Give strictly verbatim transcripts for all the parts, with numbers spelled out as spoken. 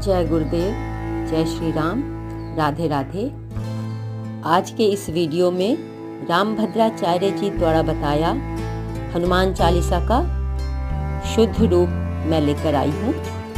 जय गुरुदेव, जय श्री राम, राधे राधे। आज के इस वीडियो में रामभद्राचार्य जी द्वारा बताया हनुमान चालीसा का शुद्ध रूप मैं लेकर आई हूँ।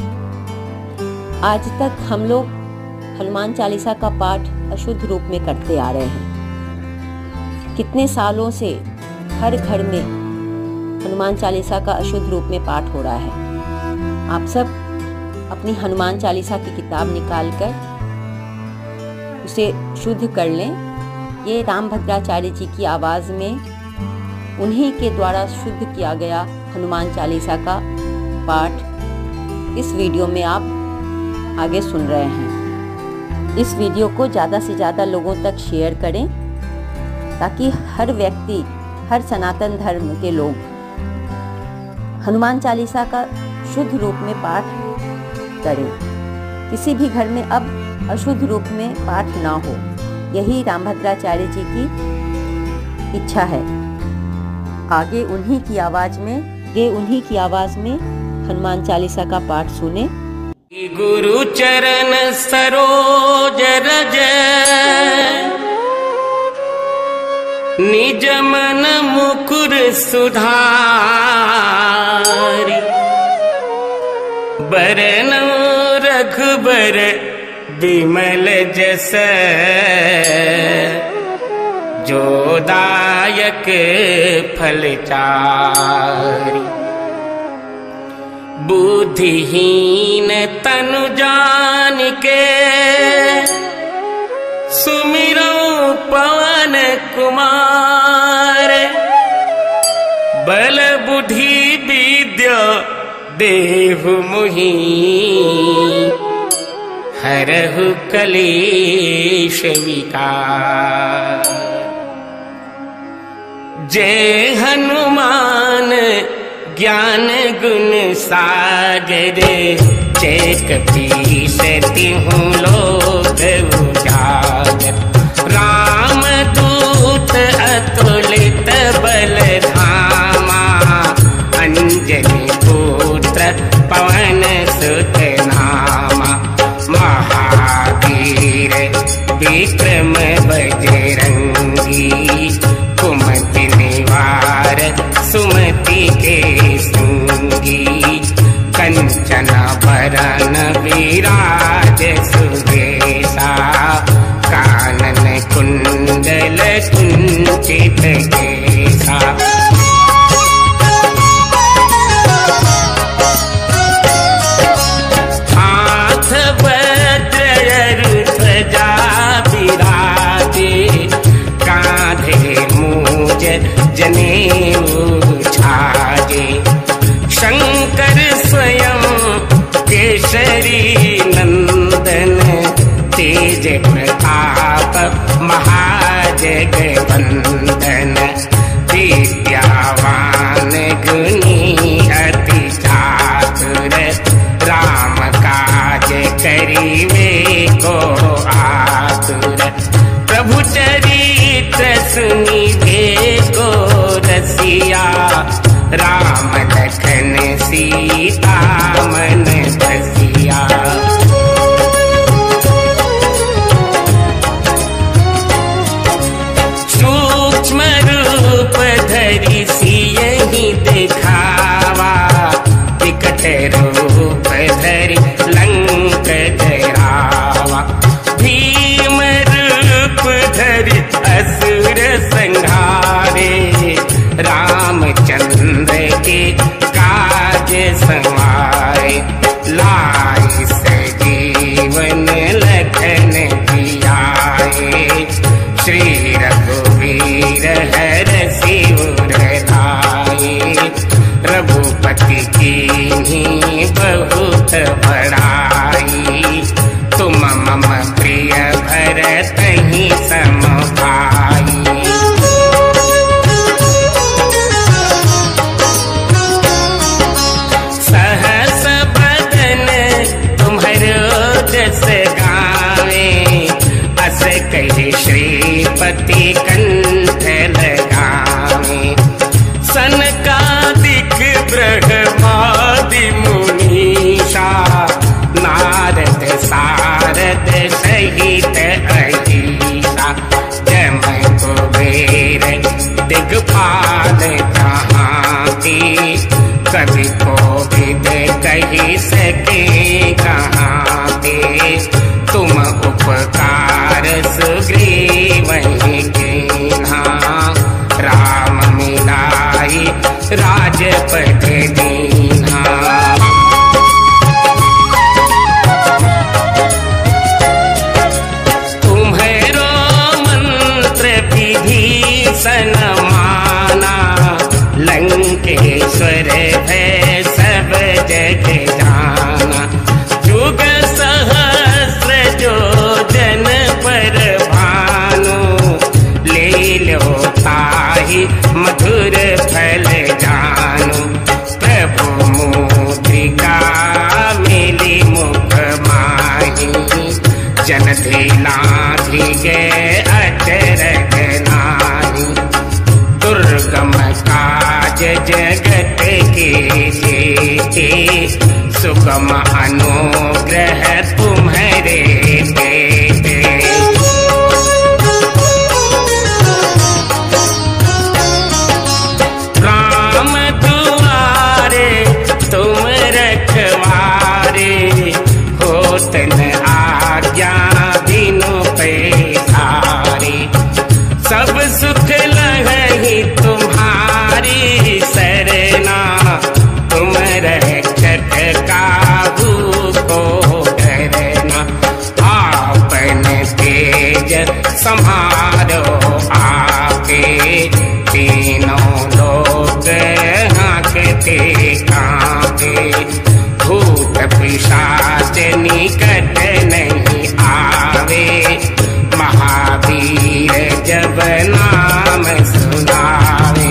आज तक हम लोग हनुमान चालीसा का पाठ अशुद्ध रूप में करते आ रहे हैं। कितने सालों से हर घर में हनुमान चालीसा का अशुद्ध रूप में पाठ हो रहा है। आप सब अपनी हनुमान चालीसा की किताब निकालकर उसे शुद्ध कर लें। ये रामभद्राचार्य जी की आवाज़ में उन्हीं के द्वारा शुद्ध किया गया हनुमान चालीसा का पाठ इस वीडियो में आप आगे सुन रहे हैं। इस वीडियो को ज़्यादा से ज़्यादा लोगों तक शेयर करें ताकि हर व्यक्ति, हर सनातन धर्म के लोग हनुमान चालीसा का शुद्ध रूप में पाठ करें। किसी भी घर में अब अशुद्ध रूप में पाठ ना हो, यही रामभद्राचार्य जी की इच्छा है। आगे उन्हीं की आवाज में ये उन्हीं की आवाज में हनुमान चालीसा का पाठ सुने। गुरु चरण सरोज रज निज मन मुकुर सुधारी, बरन रघुबर विमल जस जो दायक फल चारि। बुद्धिहीन तनु जान के सुमिरो पवन कुमार, बल बुद्धि विद्या देहु मुहि हरहु कलेश विकार। जय हनुमान ज्ञान गुण सागर, जय कपीस तिहु लोक उजागर। राम दूत अतुलित बल धामा, अंजनी पुत्र पवन सुत नामा। महावीर विक्रम बजरंगी, कुमति निवार सुमति के संगी। कंचन बरन विराज सुबेसा, कानन कुंडल कुंचित केसा। जनेऊ छाजे, शंकर स्वयं केसरी नंदन। तेज प्रताप महाजगवंदन, विद्यावान गुणी अति चातुर। राम काज करिवे को आतुर, प्रभु चरित्र सुनिबे को रसिया। राम लखन सीता मन बसिया। सूक्ष्म रूप धरि सियहि दिखावा, विकट रूप धरि लंक जरावा। भीम रूप धरि असुर संहारे, रामचंद्र के काज संवारे। लाई सजीवन लखन जियाए, श्री रघुवीर हरषि उर लाए। रघुपति कीन्ही बहुत बड़ाई, तुम मम प्रिय भरतहि सम भाई। सहस बदन तुम्हरो जस गावे, अस कहि श्रीपति कंठ लगावे। सनकादिक ब्रह्मादि मुनीषा, नारद सारद सहित अहिसा जम कुबेर दिगपाल जहाँ की कवि कोविद कही सके कहाँ पे तुम उपकार सुग्रीव कीन्हा राम मिलाई राजपद दीन्हा। तुम्हारो मंत्र विभीषण माना लंकेश्वर भय सब जग जाना जुग सहस्र जो जन पर भानु ले लो ताहि मधुर फल जानु प्रभु मुद्रिका मिली मुख माही जन धीला धिगे अचरज नाही दुर्गम काज जगत के जेते सुगम अनुग्रह तुम्हारे देते। राम दुआरे तुम रखवारे होत न आज्ञा बिनु पैसारे सब सुख लहहि तुम्हारी सरना तुम रक्षक काहू को डरना आपन तेज संहारो आपे तीनों लोक हाँकते कांपे भूत पिशाच निकट नहीं आवे महावीर जब नाम सुनावे।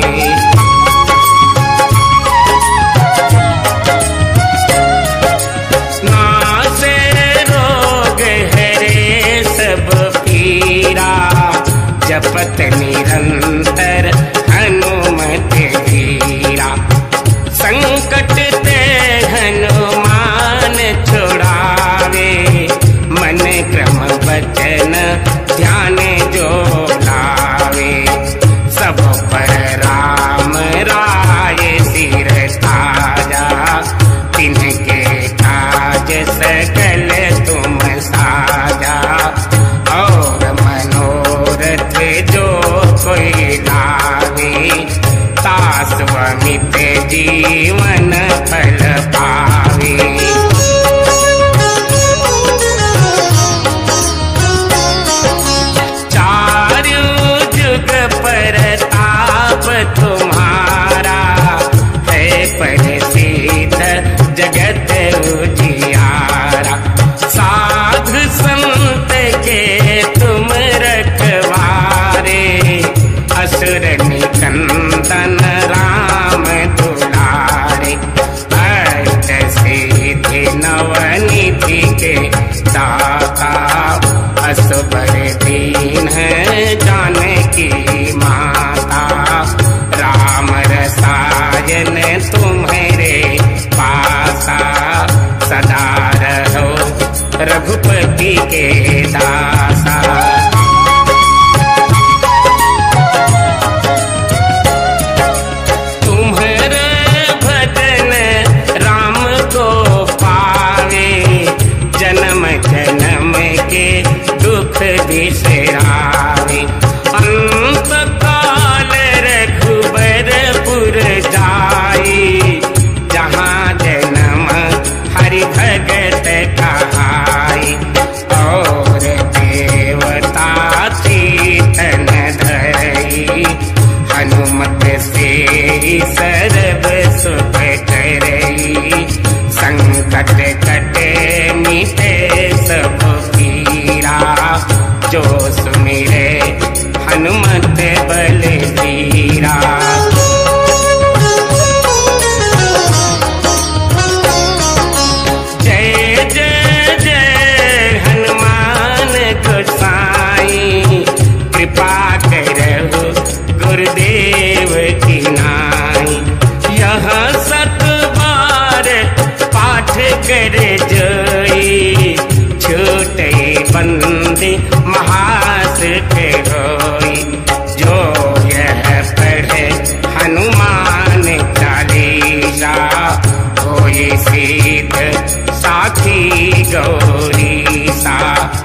नासे रोग हरे सब पीरा जपत निरंतर हनुमत वीरा संकट ते हनुमान छुड़ावे मन क्रम वचन ध्यान जो लावे सब पर राम राय सिर ताजा तिनके काज सकल तुम साजा और मनोरथ जो कोई लावे तास्वमित जीवन फल पावे। चारु जुग परताप तुम्हारा है प्रसिद्ध जगत उजियारा साधु संत के तुम रखवारे असुर निकंदन राम दुलारे अष्ट सिद्धि नवनिधि के दाता असबर दीन जानकी माता राम रसायन तुम्हारे पासा सदा रहो रघुपति के दासा। दुख बिसरावे अंत काल रघुबरपुर जाई जहाँ जन्म हरि भगत कहाई और देवता चेतन धरई हनुमत से सर्व सुख करई संकट कटे मिटे सब जो सुमिरे हनुमत बलबीरा। जय जय जय हनुमान गोसाई कृपा करहु गुरुदेव की नाई महास के होई। जो यह पढ़े हनुमान चालीसा, होई सिद्ध साथी गौरी सा।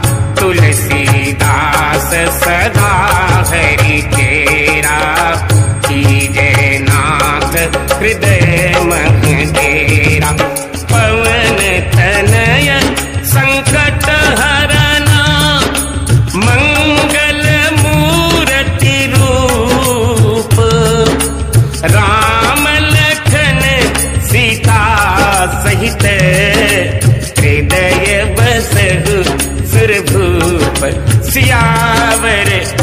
तुलसीदास सदा हरि तेरा, कीजे नाथ हृदय मह तेरा। पवन तनय संकट हरना, मंगल मूर्ति रूप। राम लखन सीता सहित, हृदय बसहु सुरभूप। सियावर